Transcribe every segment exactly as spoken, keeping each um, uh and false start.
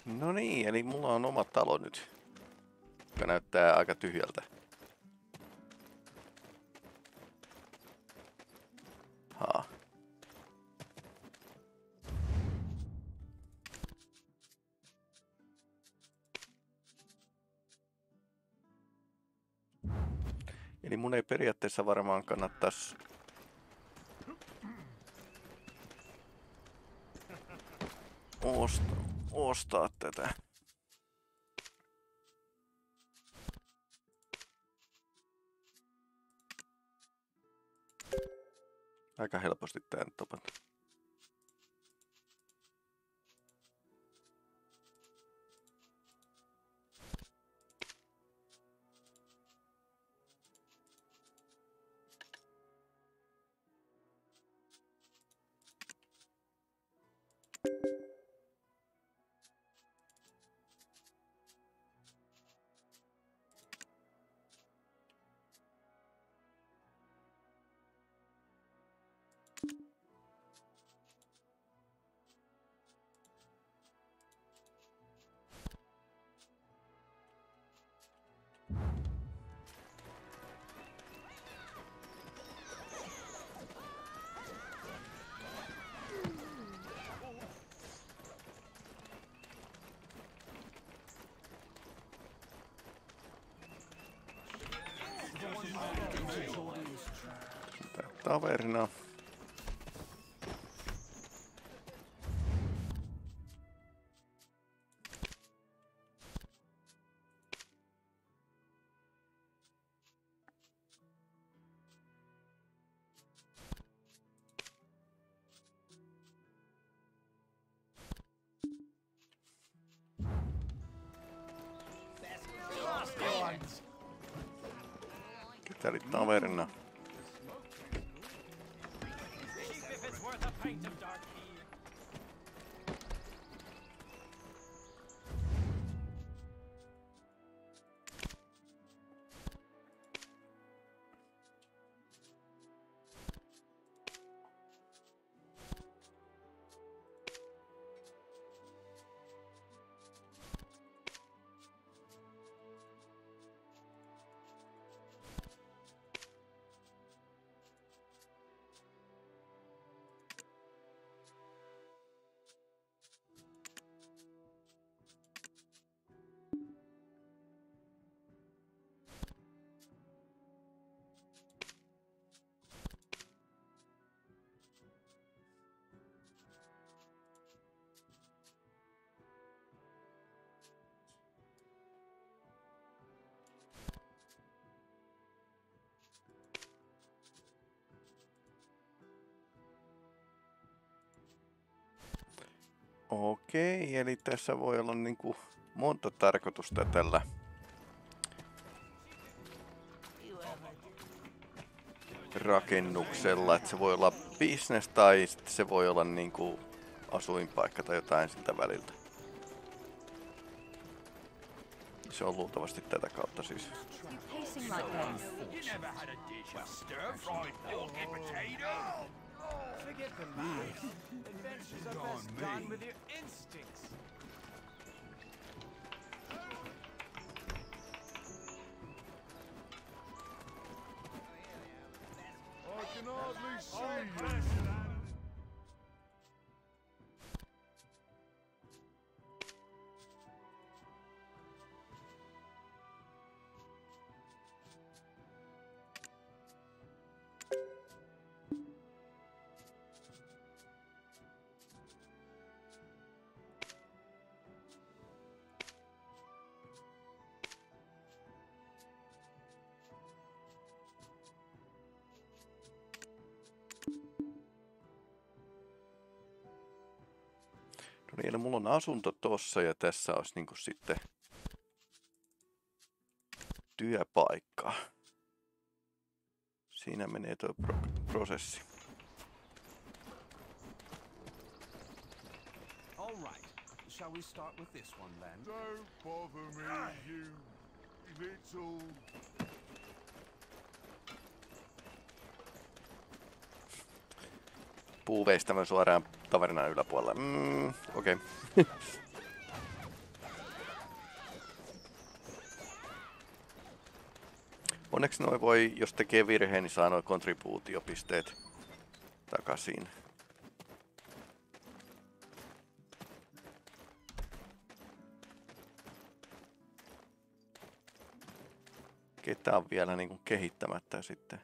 No niin, eli mulla on oma talo nyt, joka näyttää aika tyhjältä. Haa. Eli mun ei periaatteessa varmaan kannattaisi ostaa, ostaa tätä. Aika helposti tää nyt topata. Taverna. Ketä oli taverna? Okei, eli tässä voi olla niinku monta tarkoitusta tällä rakennuksella, että se voi olla business tai sitten se voi olla niinku asuinpaikka tai jotain siltä väliltä. Se on luultavasti tätä kautta siis. Forget the lies. Adventures are best done with your instincts. I can hardly see you. No niin, eli mulla on asunto tossa ja tässä olisi niinku sitten työpaikka. Siinä menee tuo pro prosessi. All right. Shall we start with this one then? Don't bother me, you little... Puuveistämä suoraan taverinan yläpuolelle. Mm, okei. Okay. Onneksi noi voi, jos tekee virheen, niin saa noi kontribuutiopisteet takaisin. Ketä on vielä niinku kehittämättä sitten?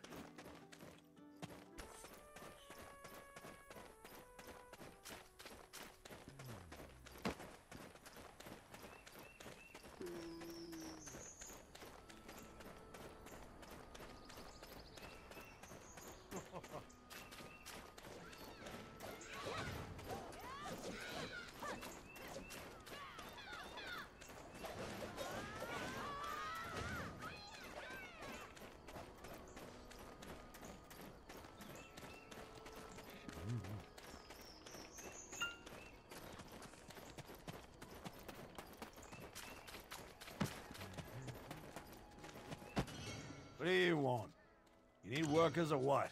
What do you want? You need workers or what?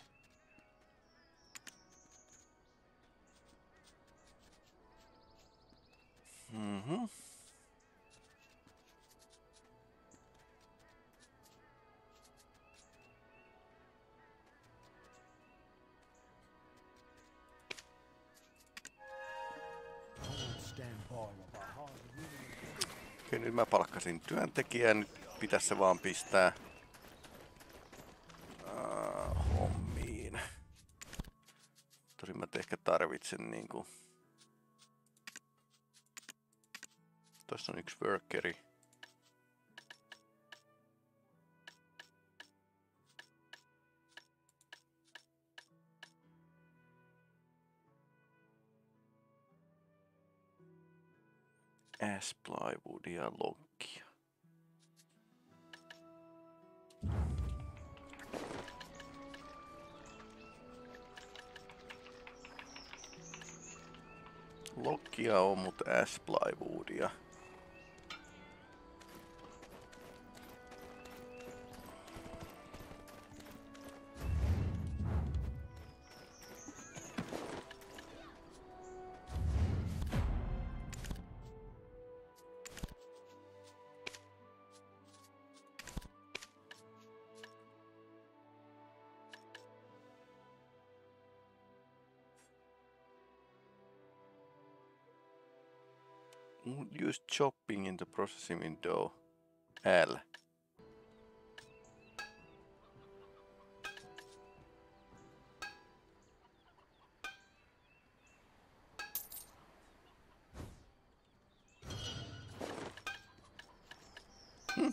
Mhm. I won't stand by while my heart is really... Okei, nyt mä palkkasin työntekijän. Nyt pitäisi se vaan pistää uh, hommiin. Tosin mä ehkä tarvitsen niinku... Tuossa on yksi workeri. Ash, plywoodia, lokkia. Lokkia on, mutta ash, plywoodia. Use chopping in the processing window. L. Hmm.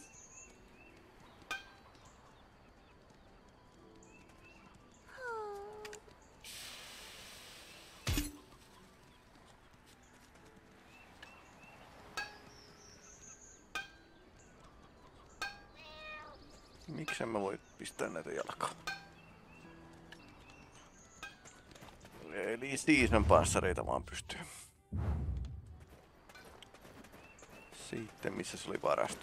Miksi mä voi pistää näitä jalkaan? Eli season passareita vaan pystyy. Sitten missä se oli varasto?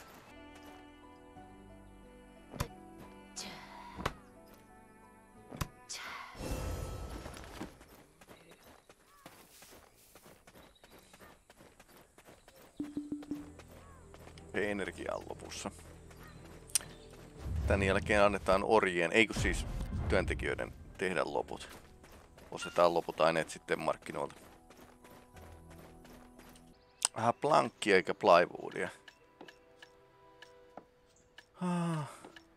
Energia on lopussa. Tän jälkeen annetaan orjien, ei kun siis työntekijöiden tehdä loput. Ostetaan loput aineet sitten markkinoilta. Vähän plankkia eikä plywoodia. Ah.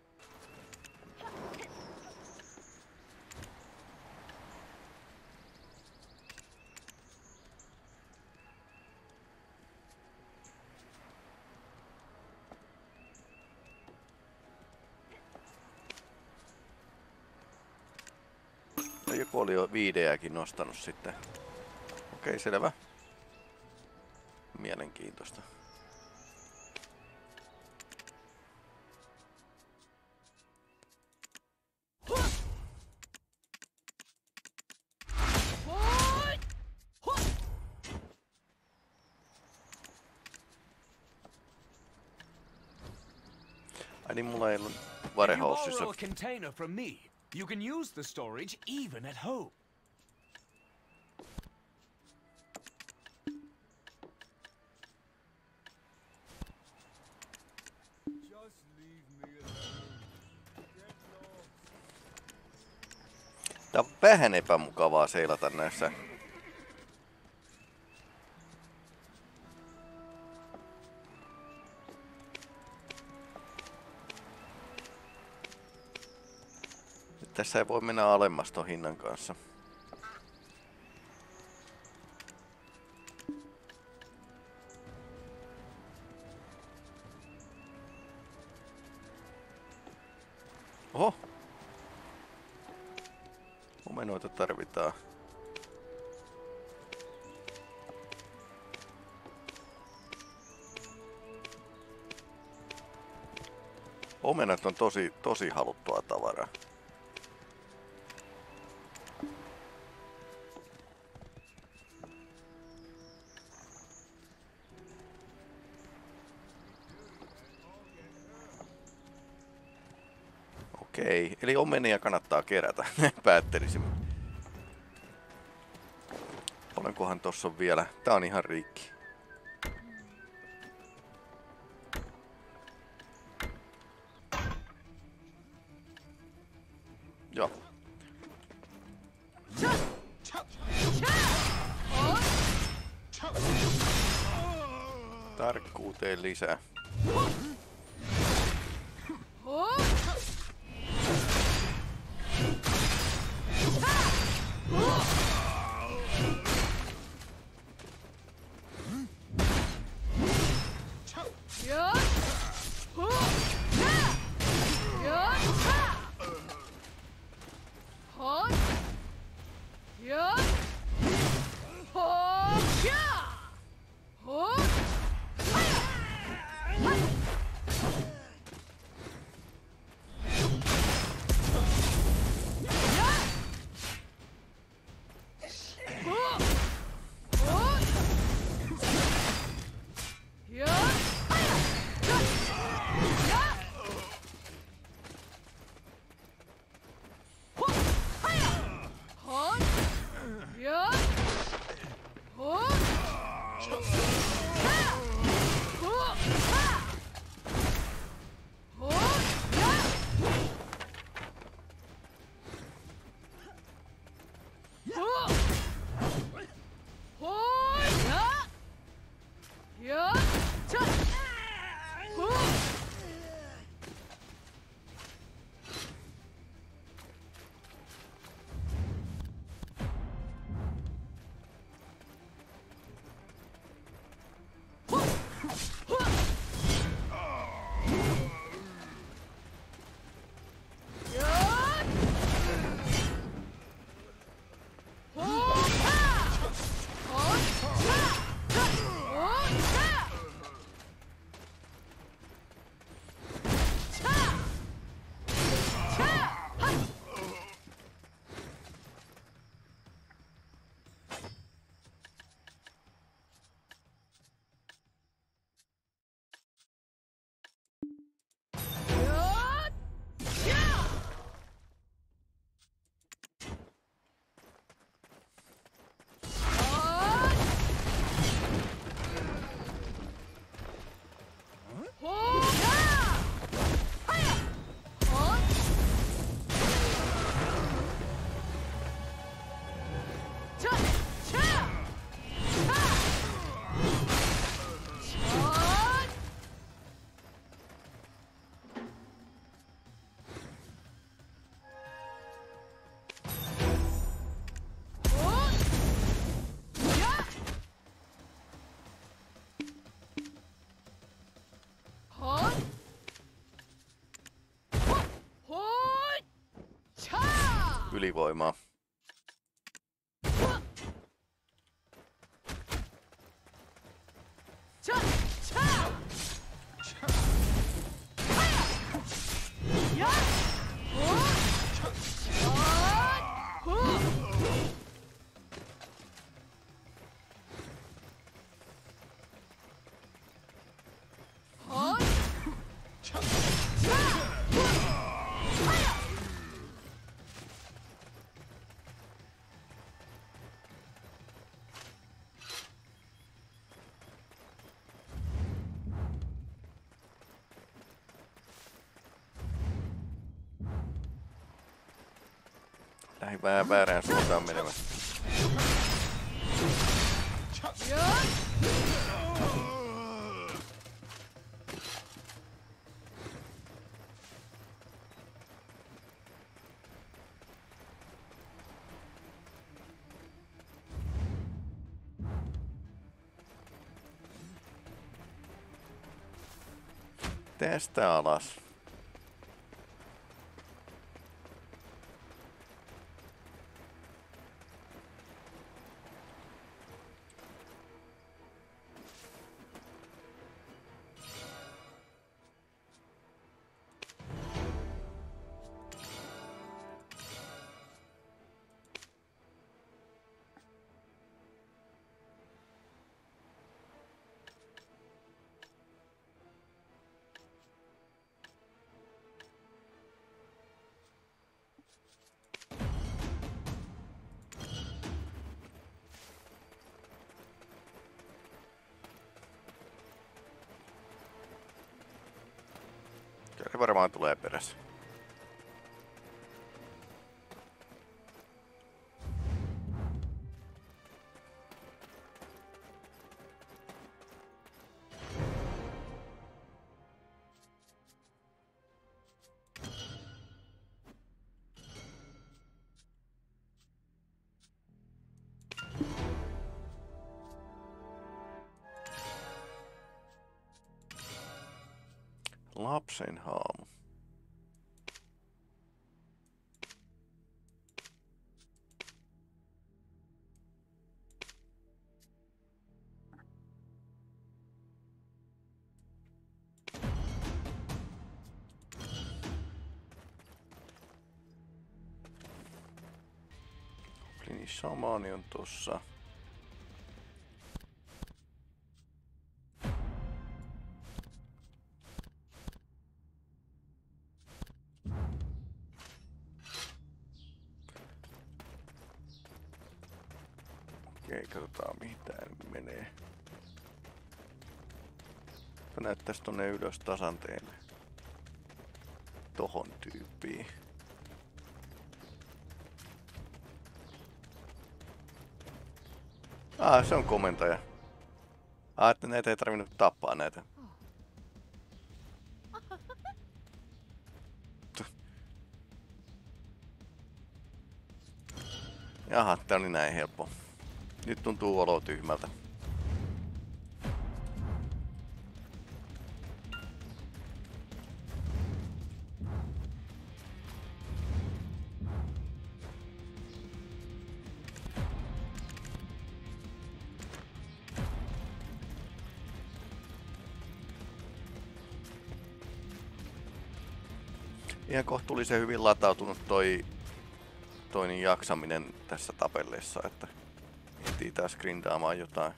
Joku oli jo viideäkin nostanut sitten. Okei, selvä. Mielenkiintoista. Ai niin, mulla ei ollut warehouseissa. You can use the storage even at home. Just leave me alone. aika vähän epämukavaa seilata näissä. Nyt tässä ei voi mennä alemmas ton hinnan kanssa. Oho! Omenoita tarvitaan. Omenat on tosi, tosi haluttua tavaraa. Okei, eli omenia kannattaa kerätä, päättelisin. Paljonkohan tossa on vielä? Tää on ihan rikki. Joo. Tarkkuuteen lisää. Ylivoimaa. Lähin vähän väärään suuntaan menemässä. Tästä alas. Kyllä se varmaan tulee perässä. Lapsen haamu. Goblinin shamaani on tossa. Okei, katsotaan mihin tää menee. Tämä näyttäis tonne ylös tasanteelle. Tohon tyyppiin. Ah, se on komentaja. Ah, että näitä ei tarvinnut tappaa näitä. Jaha, tää oli näin helppo. Nyt tuntuu olo tyhmältä. Ihan kohtuullisen hyvin latautunut toi toinen jaksaminen tässä tapelleessa, että ehtii taas grindaamaan jotain.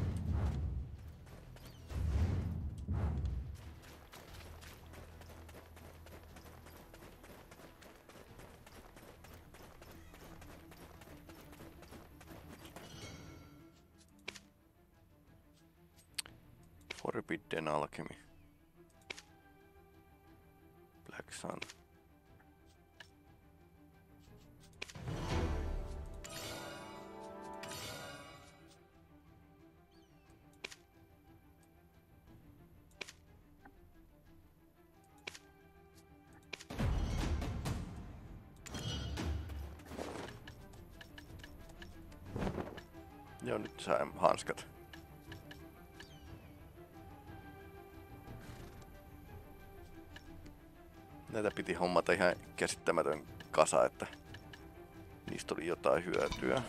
Forbidden Alchemy. Black Sun. Joo, nyt sain hanskat. Näitä piti hommata ihan käsittämätön kasa, että niistä oli jotain hyötyä.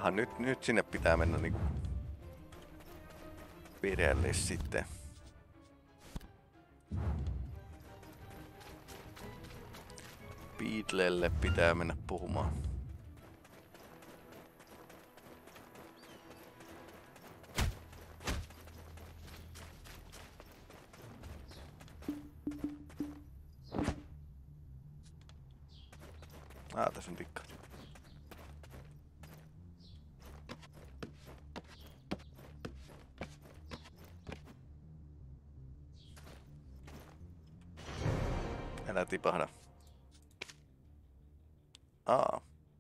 Jaha, nyt, nyt sinne pitää mennä niinku perelle sitten. Beatlelle pitää mennä puhumaan. Ah, tässä on tikka. Älä tipahda. Aa.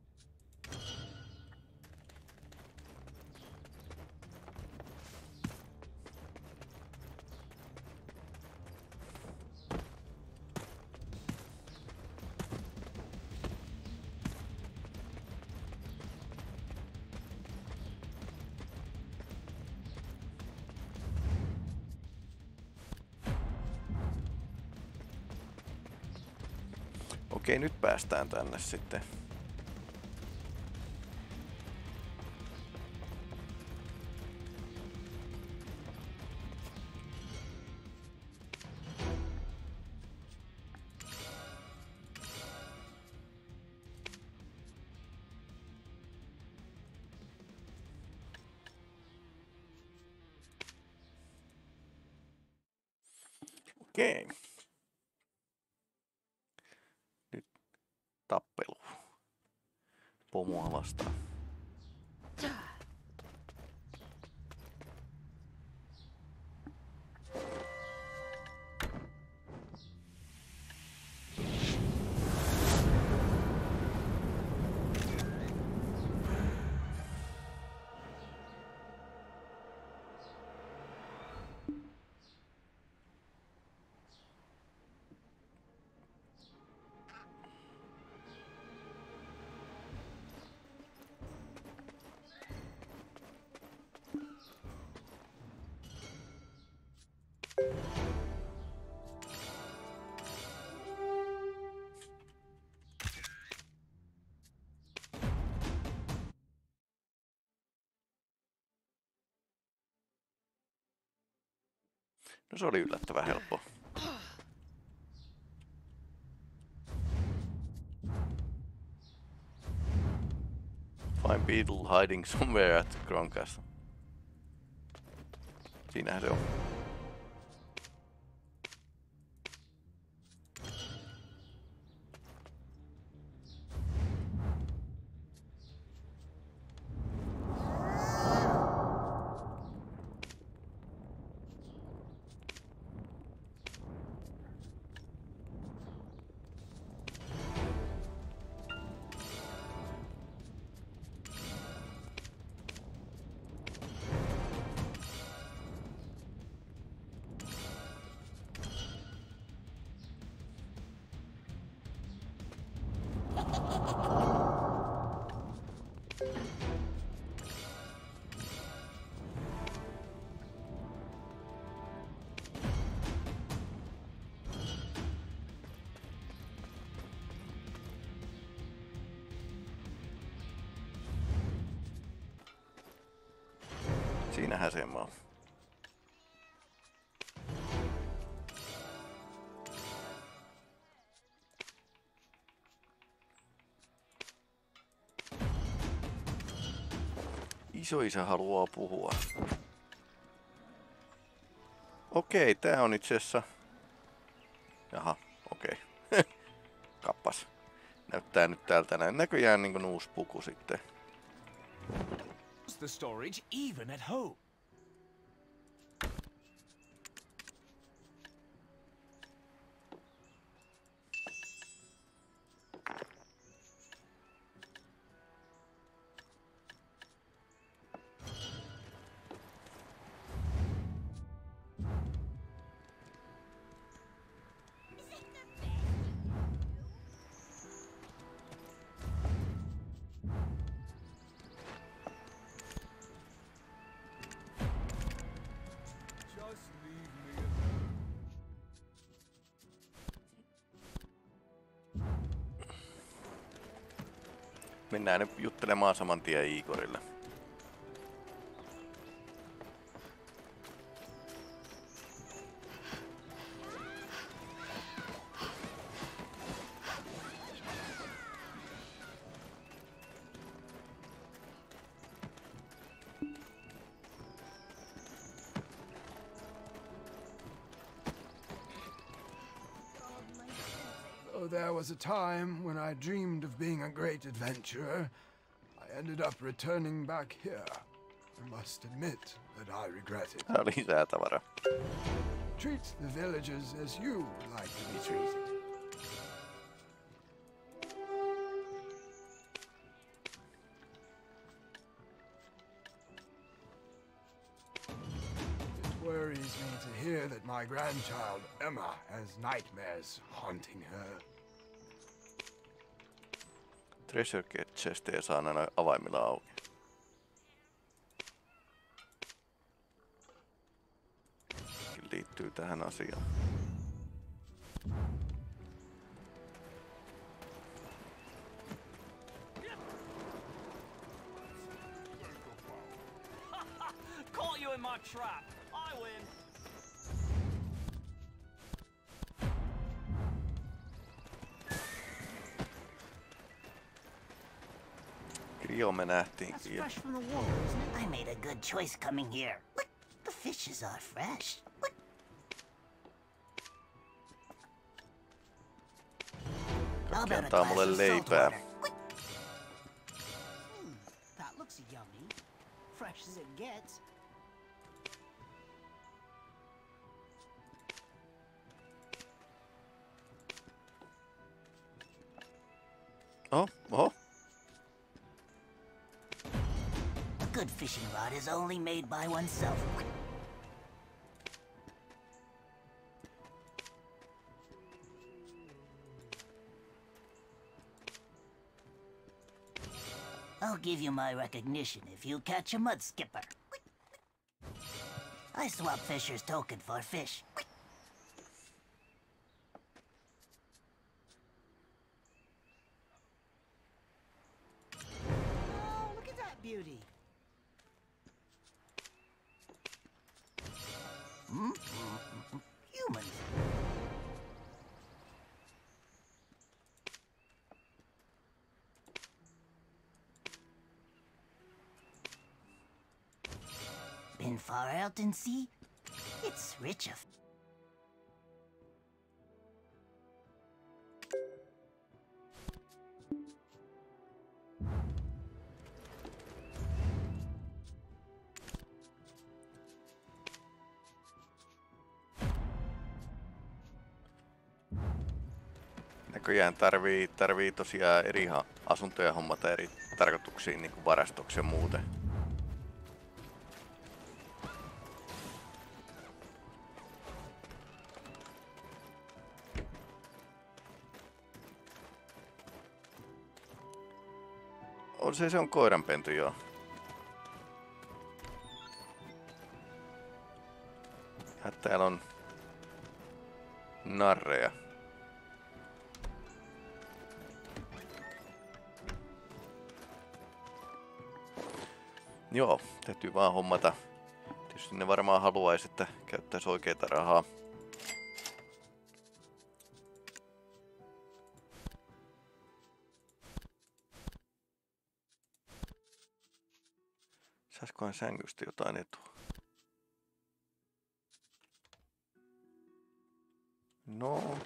Okei, nyt päästään tänne sitten. Okei. Nyt tappelu. Pomoa vastaan. No se oli yllättävän helppo. Find Beetle hiding somewhere at Groncast. Siinähän se on. Siinähän se on. Isoisä haluaa puhua. Okei, tää on itse asiassa... Jaha, okei. Kappas. Näyttää nyt täältä näin. Näköjään niin kuin uusi puku sitten. The storage even at home. Mennään nyt juttelemaan saman tien Igorille. Though there was a time when I dreamed of being a great adventurer, I ended up returning back here. I must admit that I regret it. Tää on lisää tavaraa. Treat the villagers as you would like to be treated. It worries me to hear that my grandchild, Emma, has nightmares haunting her. Treasure chestejä saa aina avaimilla auki. Liittyy tähän asiaan. Caught you in my trap. I win. Joo, me nähtiin. That's fresh from the water, isn't it? I made a good choice coming here. Look, the fishes are fresh. Look. How Kaikki about a antaa glass mulle of salt leipää. water? Hmm, that looks yummy. Fresh as it gets. Oh, oh. A good fishing rod is only made by oneself. I'll give you my recognition if you catch a mud skipper. I swap Fisher's token for fish. Oh, look at that beauty. Hmm? Humans. Been far out in sea? It's rich of... Näköjään tarvii, tarvii tosiaan eri asuntoja hommata eri tarkoituksiin, niin kuin varastoksi ja muuten. On se, se on koiranpentu, joo. Ja täällä on narreja. Joo, täytyy vaan hommata. Tietysti ne varmaan haluaisi, että käyttäisi oikeita rahaa. Saiskohan sängystä jotain etua? No.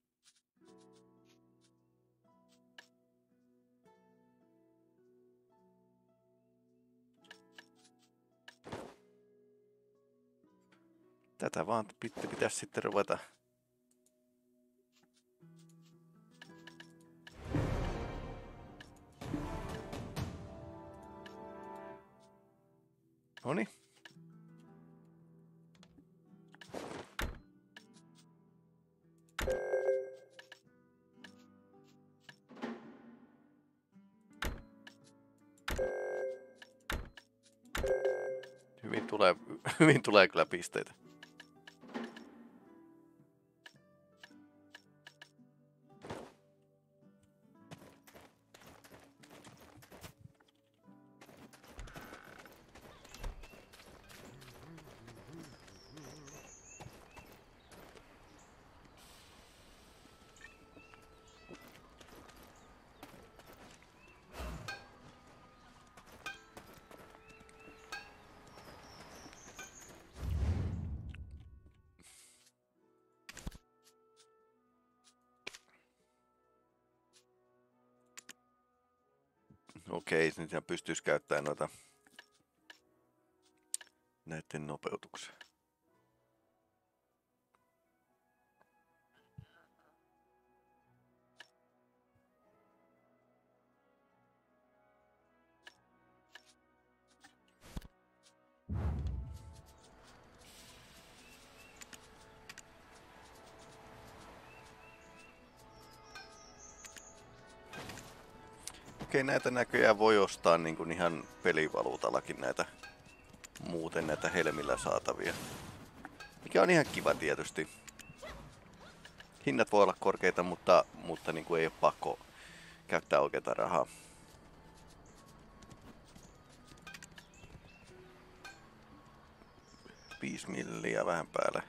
Tätä vaan pitä, pitäisi sitten ruveta. Noniin. Hyvin tulee, hyvin tulee kyllä pisteitä. Okei, nyt ihan pystyisi käyttämään noita näiden nopeutuksia. Okei, näitä näköjään voi ostaa niin kuin ihan pelivaluutallakin näitä muuten näitä helmillä saatavia. Mikä on ihan kiva tietysti. Hinnat voi olla korkeita, mutta, mutta niin kuin ei ole pakko käyttää oikeata rahaa. Viisi milliä vähän päälle.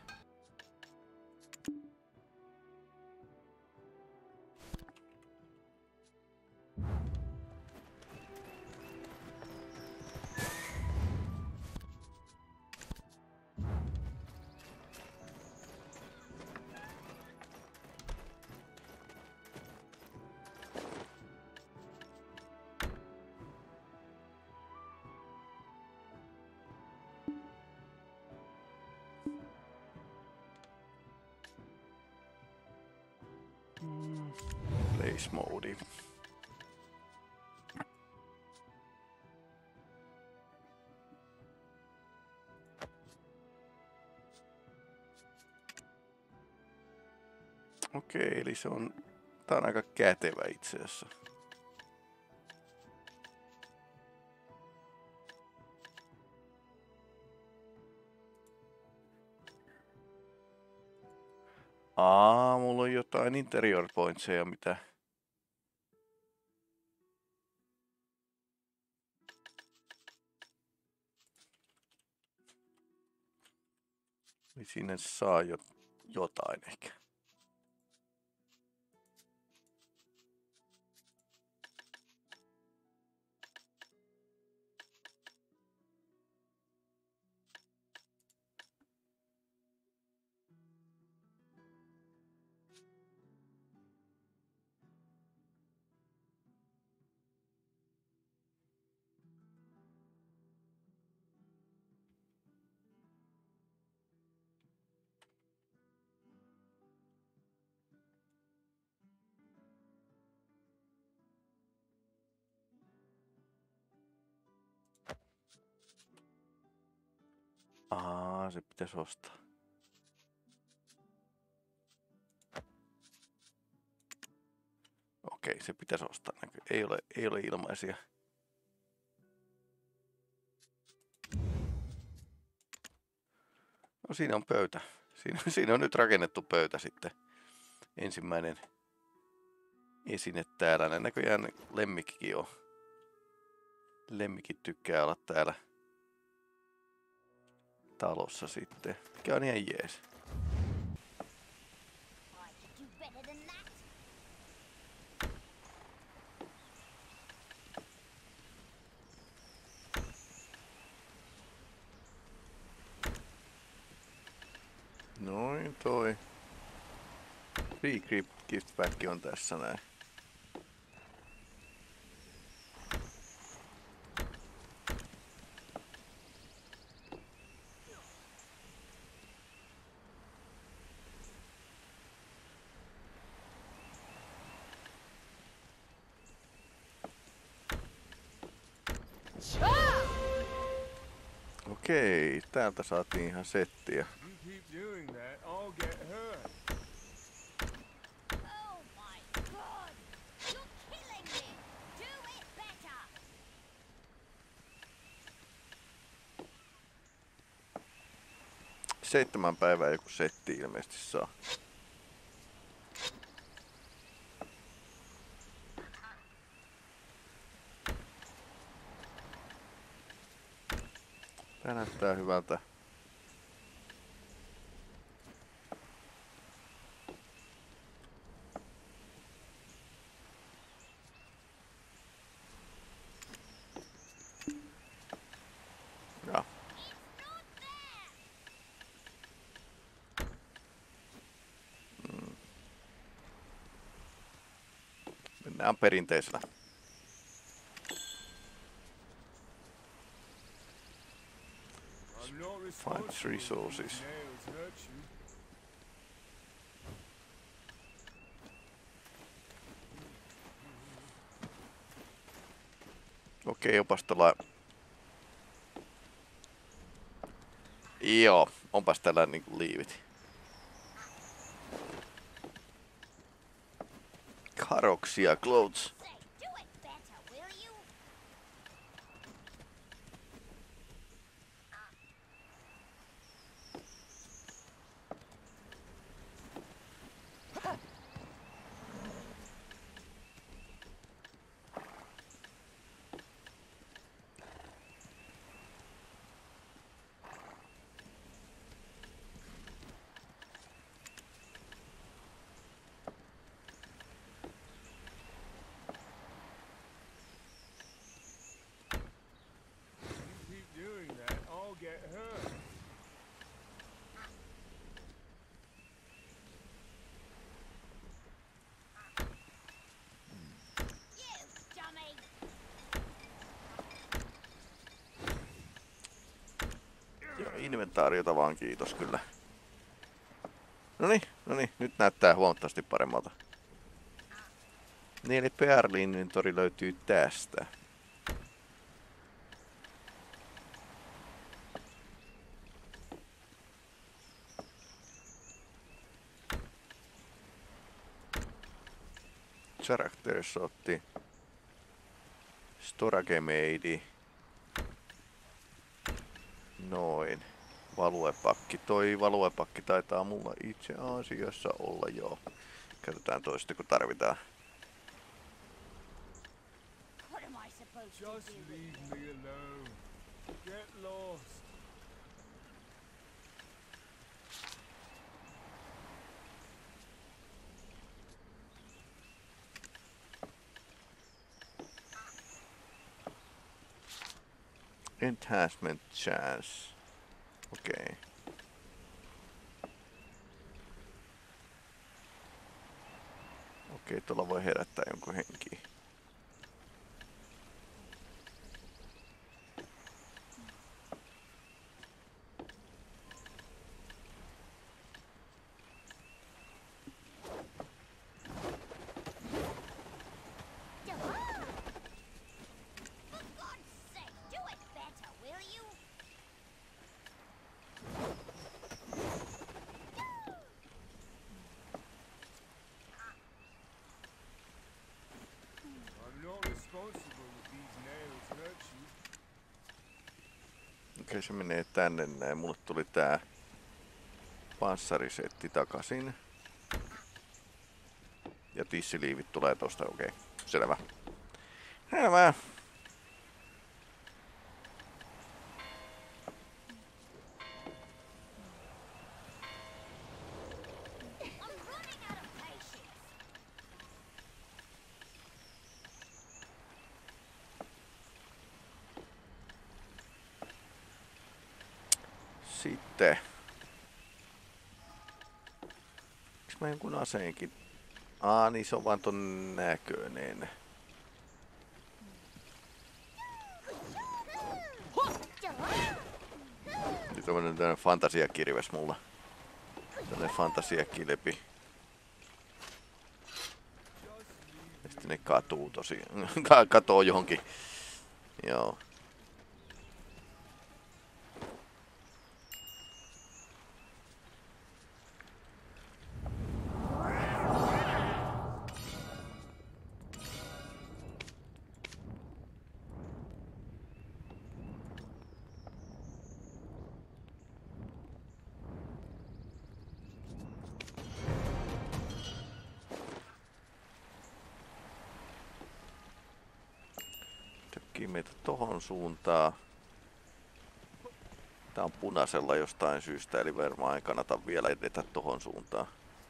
Place mode. Okei, eli se on, tää on aika kätevä itse asiassa. Aa, mulla on jotain interior pointseja, mitä... Niin sinne saa jo jotain ehkä. Aa, se pitäisi ostaa. Okei, se pitäisi ostaa. Ei ole, ei ole ilmaisia. No siinä on pöytä. Siinä, siinä on nyt rakennettu pöytä sitten. Ensimmäinen esine täällä. Näköjään lemmikkikin on. Lemmikit tykkää olla täällä talossa sitten. Mikä on ihan jees. Noin toi. Free gift pack on tässä näin. Okei, täältä saatiin ihan settiä. Seitsemän päivää joku setti ilmeisesti saa. Tää näyttää hyvältä. Ja. Mm. Mennään perinteisellä. Finds resources. Nails hurt you. Okei, onpas tuolla... Joo, onpas tällä niinku liivit. Karoksia clothes. Say, do it better, will you? Keep doing that, I'll get hurt. You dummy! Joo, inventaariota vaan kiitos kyllä. Noniin, noniin, nyt näyttää huomattavasti paremmalta. Niin eli P R-inventori löytyy tästä. Character shotti. Storage made. Noin. Valuepakki. Toi valuepakki taitaa mulla itse asiassa olla joo. Käytetään toista kun tarvitaan. What am I supposed to Just do? leave me alone. Get lost. Enhancement chance. Okei. Okay. Okei, okay, tuolla voi herättää jonkun henkiä. For God's sake, do it better, will you? I'm not responsible if these nails hurt you. Okei, okay, se menee tänne näin. Mulle tuli tää panssarisetti takaisin. Ja tissiliivit tulee tosta, okei. Okay. Selvä. Selvä. I'm running out of patience. Sitten. Onks mä jonkun aseenkin? Aa, niin se on vaan ton näköinen. Nyt on mennyt tämmönen fantasiakirves mulla. Tämmönen fantasiakilpi. Ja sitten ne katuu tosi... katoo johonkin. Joo. Tökkii meitä tohon suuntaan. Tää on punaisella jostain syystä, eli varmaan ei kannata vielä edetä tohon suuntaan.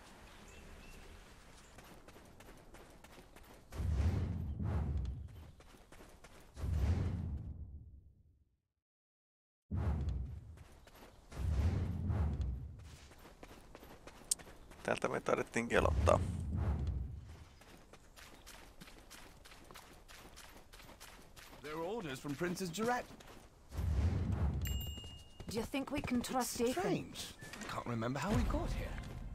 Täältä me taidettiin kelottaa. There are orders from Princess Jurat. Do you think we can trust Ethan? Strange. I can't remember how we got here.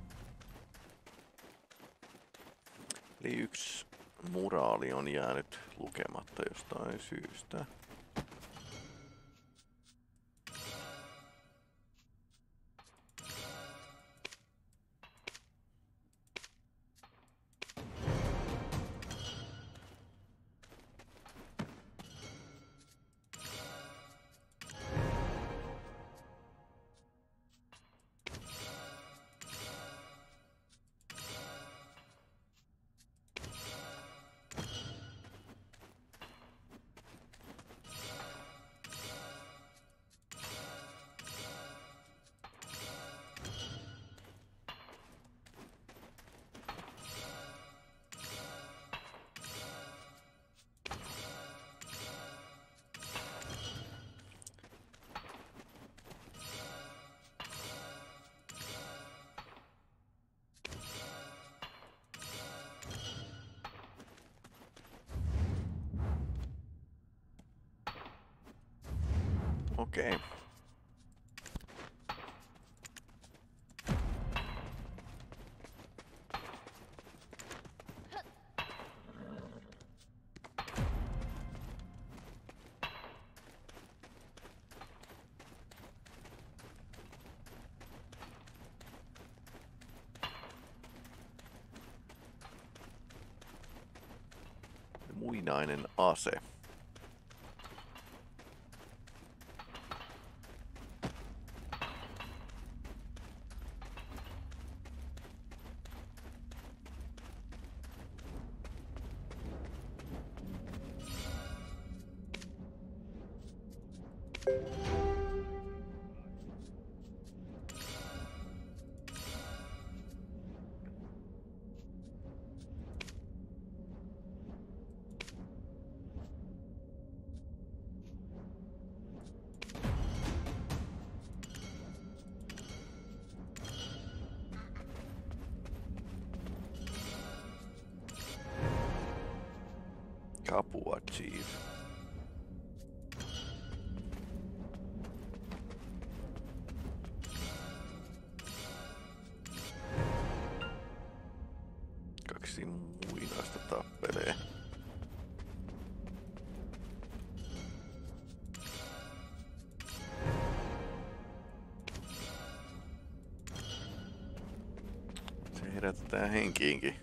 Eli yksi muraali on jäänyt lukematta jostain syystä. Okei. Okay. Muinainen ase. Kapua Chief. Kaksi muinaista tappelee. Se herätetään henkiinkin.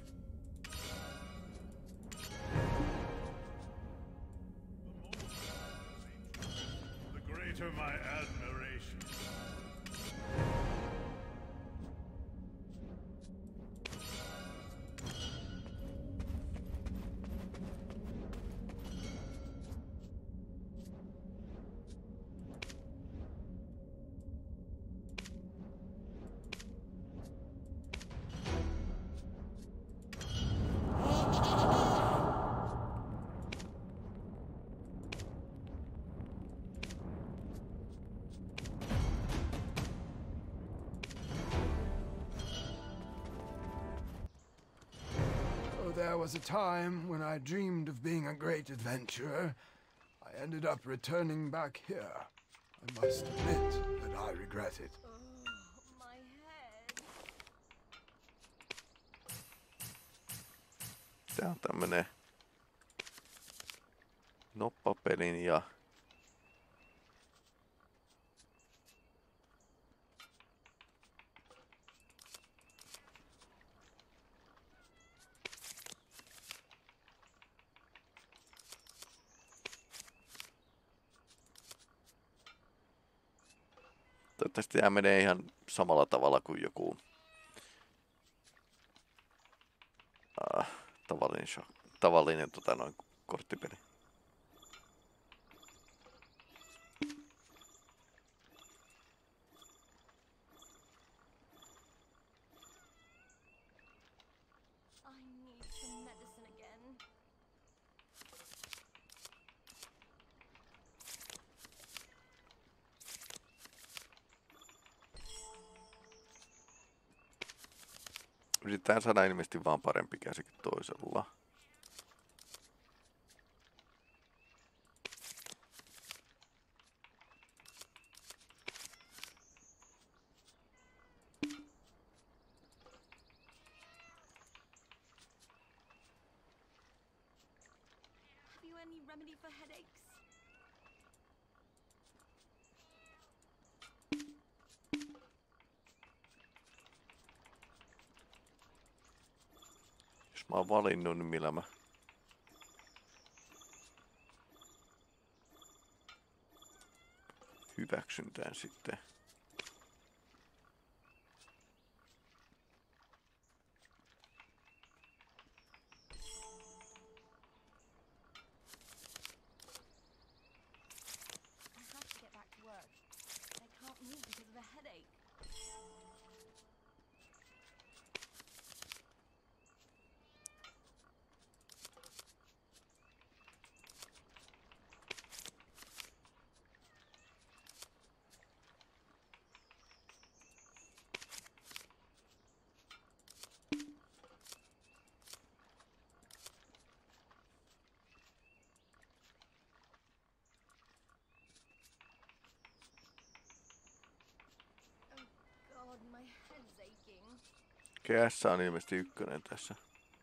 There was a time when I dreamed of being a great adventurer. I ended up returning back here. I must admit that I regret it. Oh, my head. Tää on tämmönen noppapelin ja toivottavasti tämä menee ihan samalla tavalla kuin joku äh, tavallinen, tavallinen tota, noin, korttipeli. I need some medicine again. Yritetään saada ilmeisesti vaan parempi käsi kuin toisella. any remedy for headaches? Jos mä oon valinnut, niin millä mä hyväksyn tän sitten. God, my head's aching. Okei, S on ilmeisesti ykkönen tässä.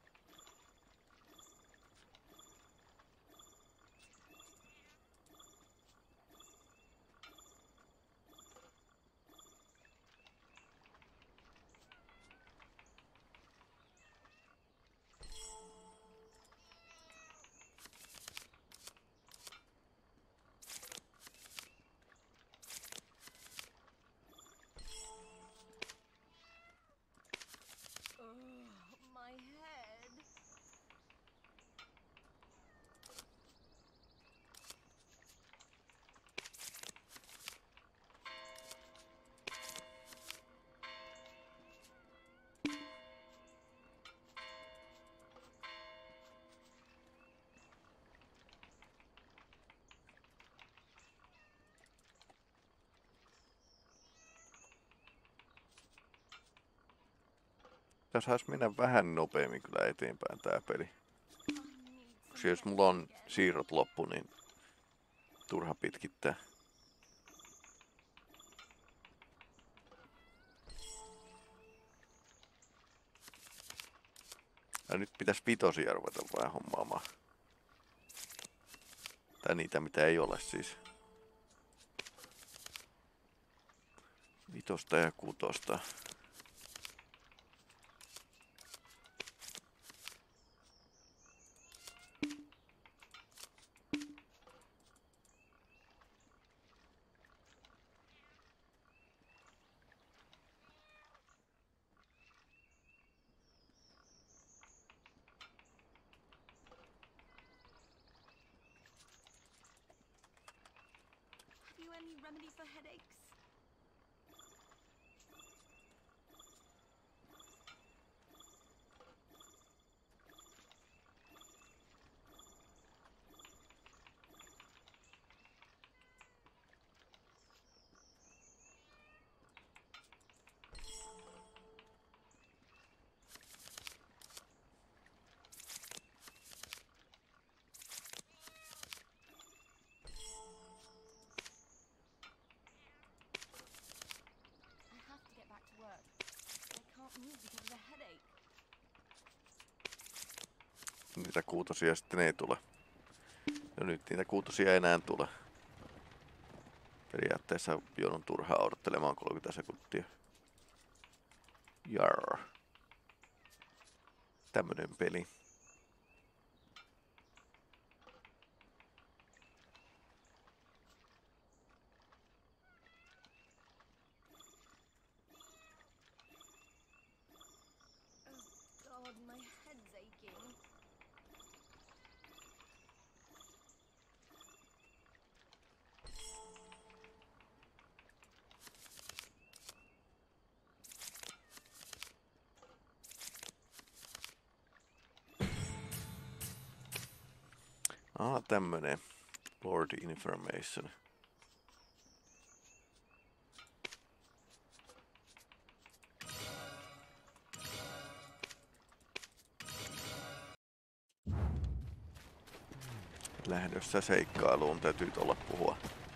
My head. Tässä saisi mennä vähän nopeammin kyllä eteenpäin tää peli. Koska jos mulla on siirrot loppu, niin turha pitkittää. Ja nyt pitäisi vitosia ruveta vähän hommaamaan. Tai niitä mitä ei ole siis. Vitosta ja kutosta. Have you any remedy for headaches? Niitä kuutosia sitten ei tule. No nyt niitä kuutosia ei enää tule. Periaatteessa joudun turhaan odottelemaan kolmekymmentä sekuntia. Jarr. Tämmönen peli. Oh God, my head's aching. Ah, tämmönen. Lord Information. Lähdössä seikkailuun täytyy olla puhua.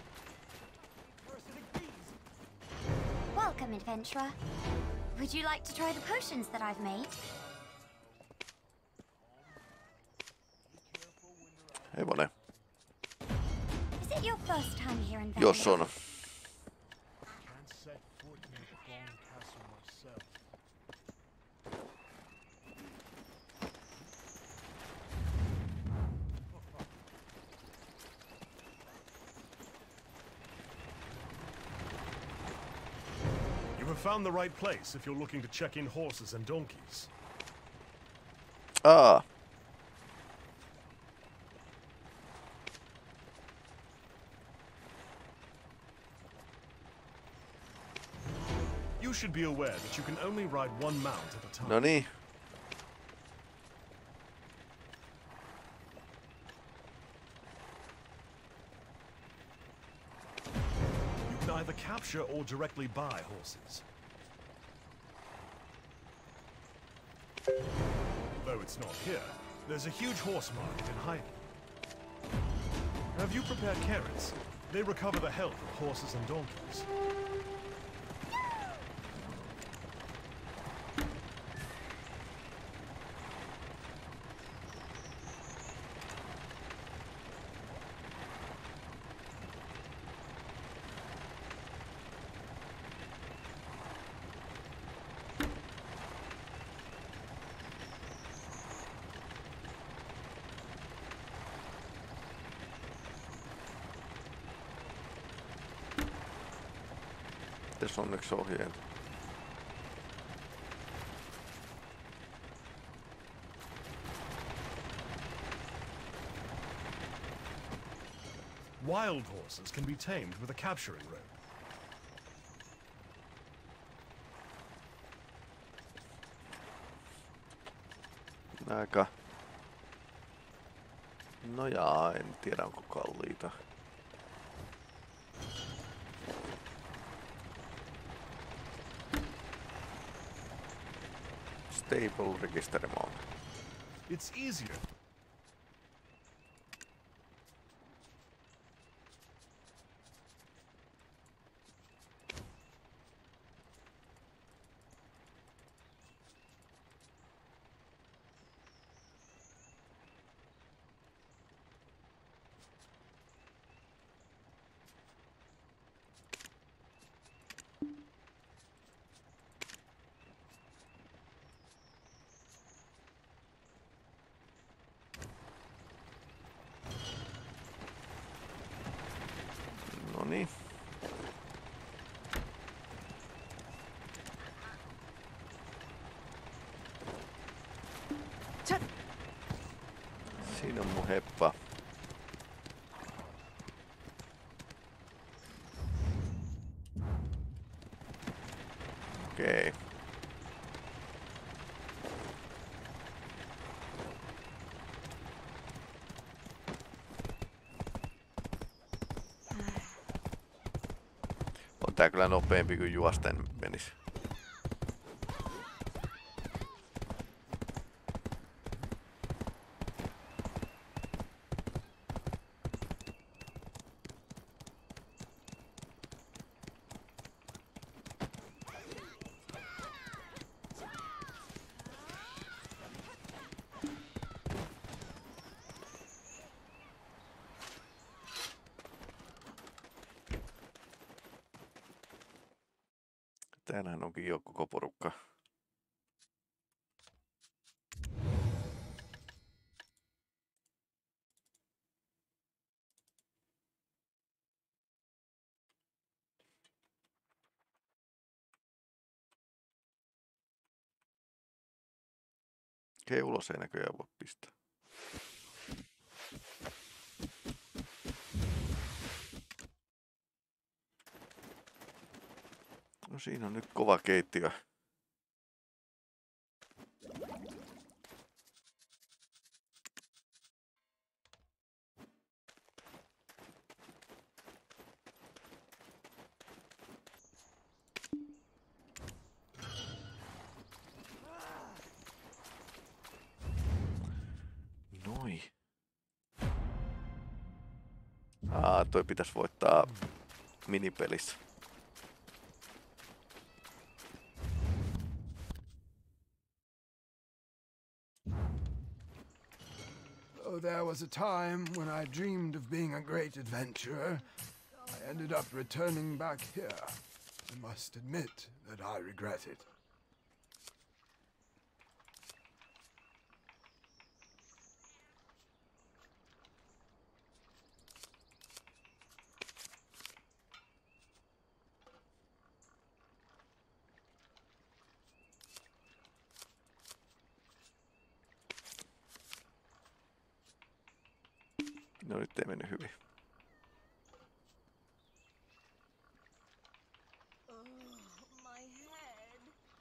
Welcome, adventurer. Would you like to try the potions that I've made? hevonen. Is it your first time here in Jos on. Can't set foot in the Bone Castle myself. You have found the right place if you're looking to check in horses and donkeys. Aa. You should be aware that you can only ride one mount at a time. No niin. You can either capture or directly buy horses. Though it's not here, there's a huge horse market in hiding. Have you prepared carrots? They recover the health of horses and donkeys. Tässä on onneksi ohjeet. Wild horses can be tamed with a capturing rope. Aika. No jaa, en tiedä onko kalliita. Stable register mode. It's easier. No niin. Siinä on mun heppa. Okei. On tää kyllä nopeampi kuin juosten menis. Täällähän onkin jo koko porukka. Okei, ulos ei näköjään voi pistää. No siinä on nyt kova keittiö. Noi. Aa, toi pitäisi voittaa minipelissä. Though there was a time when I dreamed of being a great adventurer, I ended up returning back here. I must admit that I regret it. No nyt ei mennyt hyvin. Oh, my head.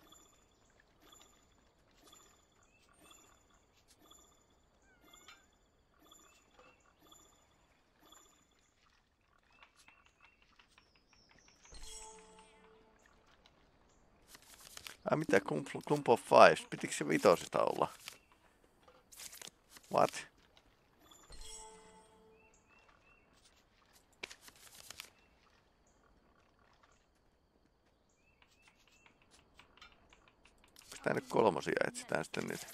Ai mitä Clump of Fives? Pitikö se vitosista olla? What? Tää nyt kolmosia etsitään sitten nyt.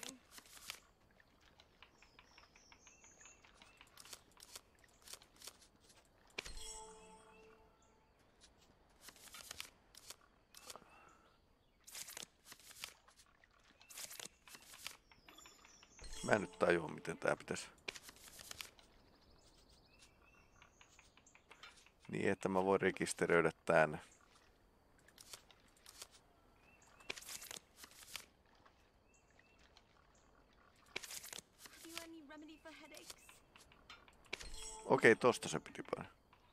Mä en nyt tajua miten tää pitäisi. Niin että mä voin rekisteröidä tän. Okei, tosta se piti painaa.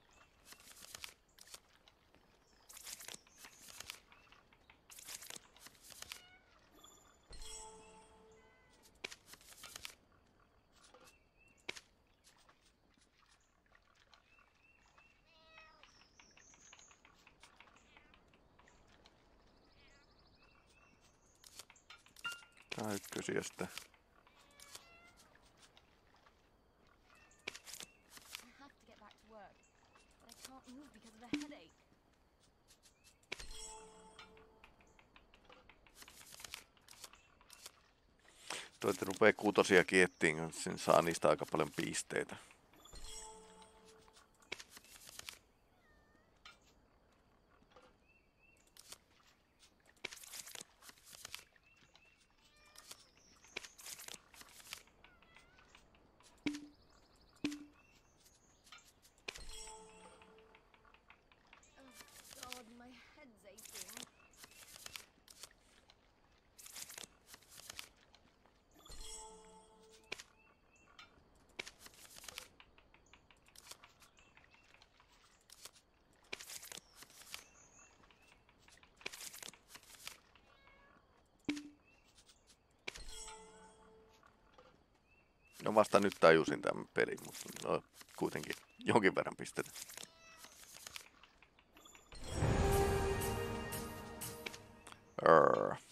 Tää on ykkösiä sitten. Toivottavasti rupee kuutosia kiettiin, kun sen saa niistä aika paljon pisteitä. Oh God, my head's aching. No vasta nyt tajusin tämän pelin, mutta no, kuitenkin jonkin verran pistetä. Arr.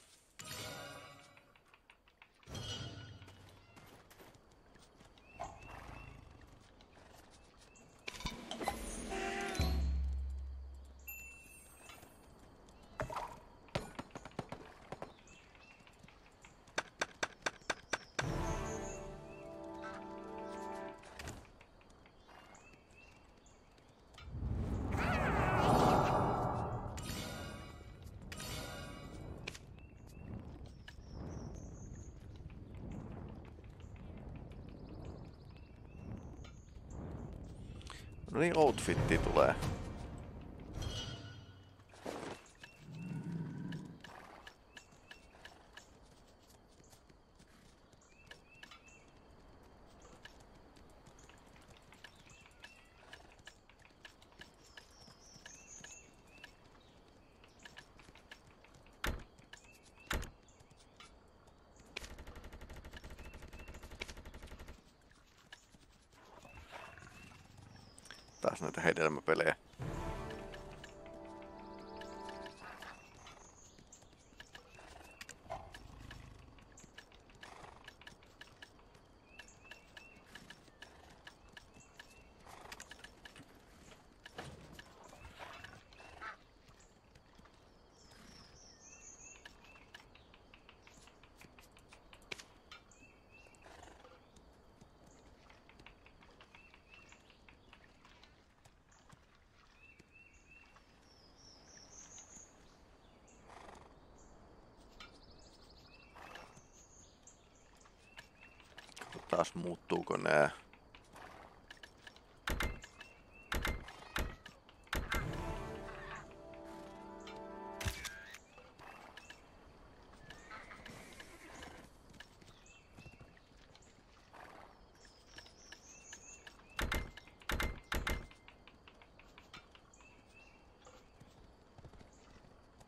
No niin, outfitti tulee. Taas näitä hedelmäpelejä. taas muuttuuko nää?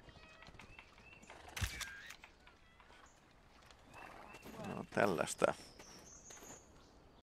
No, tällaista.